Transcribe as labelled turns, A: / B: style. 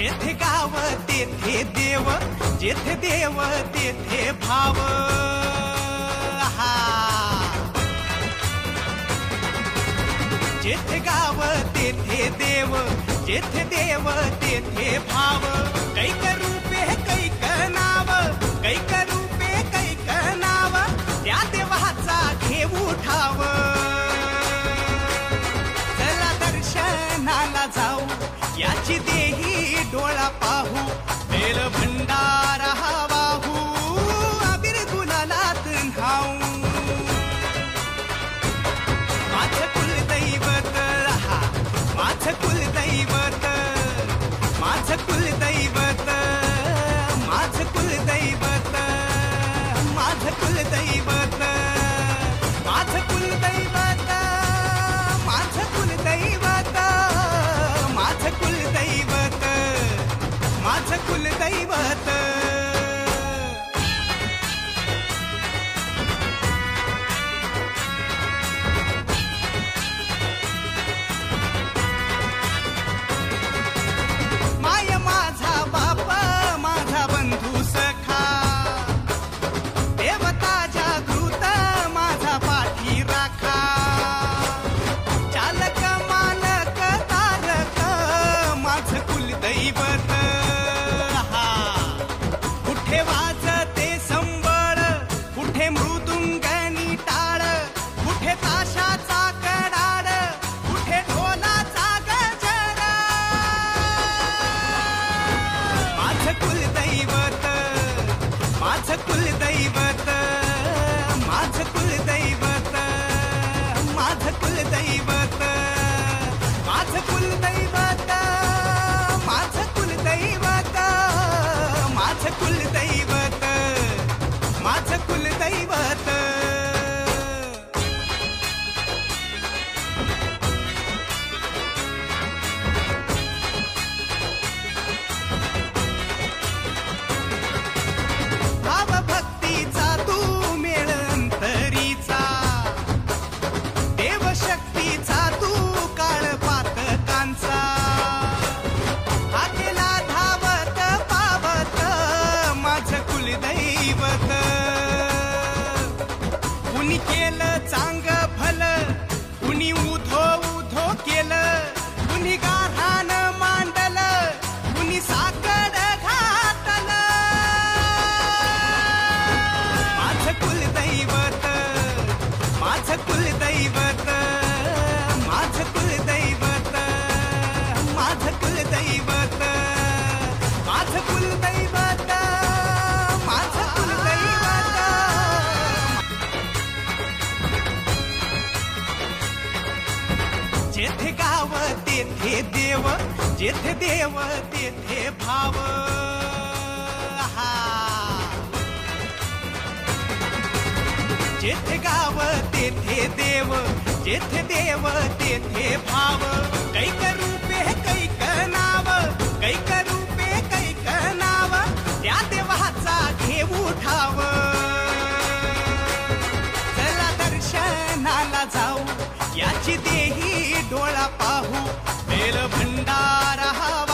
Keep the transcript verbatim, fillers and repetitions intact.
A: जेथे गाव तेथे देव, जेथे देव तेथे भाव। हा जेथे गाव तेथे देव, जेथे देव तेथे भाव। कैक रूपे कैक नाव, कैक रूपे कैक नाव, त्या देवाचा घेऊ ठाव। चला दर्शनाला जाऊ, याची देही डोळा पाहू। बेल भंडारा वाहू, अबीर गुलालात न्हाऊ। माझं कुलदैवत हा, माझं कुलदैवत, माझं कुलदैवत, माझं कुलदैवत, माझं कुलदैवत, माझं कुलदैवत, माझं कुलदैवत, माझं कुलदैवत, माझं कुलदैवत। माय माझा बाप, माझा बंधू सखा, देवता जागृत माझा पाठी राखा। चालक मालक तारक माझं कुलदैवत। हा कुठे वाजते संबळ, कुठे मृदुंगनी टाळ, कुठे ताशाचा कडाड, कुठे ढोलाचा गजर। माझं कुलदैवत, माझं कुलदैवत, माझं कुलदैवत, माझं कुलदैवत, माझं कुलदैवत, माझं कुलदैवत, माझं कुलदैवत, माझं कुलदैवत। भाव भक्तीचा तू मेळ अंतरीचा, देवशक्तीचा तू काळ पातकांचा। हाकेला धावत पावत माझं कुलदैवत। कुणी केलं चांग भल, कुणी उधो उधो केलं, कुणी गाढान मांडलं, कुणी साकड घातलं। माझं कुलदैवत, माझं कुलदैवत, माझं कुलदैवत, माझं कुलदैवत, माझं कुलदैवत, माझं कुलदैवत। जेथे गाव तेथे देव, जेथे देव तेथे भाव। हा जेथे गाव तेथे देव, जेथे देव तेथे भाव। कैक रूपे कैक नाव, कैक रूपे कैक नाव, त्या देवाचा घेऊ ठाव। चला दर्शनाला जाऊ, याची देही डोळा पाहू। बेल भंडारा